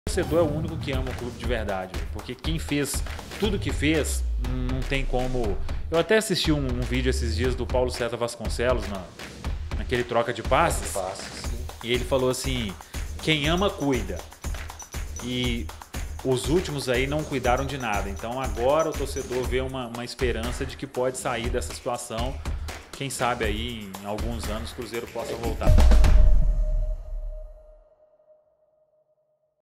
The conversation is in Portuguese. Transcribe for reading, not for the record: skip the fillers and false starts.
O torcedor é o único que ama o clube de verdade, porque quem fez tudo que fez, não tem como... Eu até assisti um vídeo esses dias do Paulo César Vasconcelos, naquele troca de passes, e ele falou assim, quem ama cuida, e os últimos aí não cuidaram de nada, então agora o torcedor vê uma esperança de que pode sair dessa situação, quem sabe aí em alguns anos o Cruzeiro possa voltar.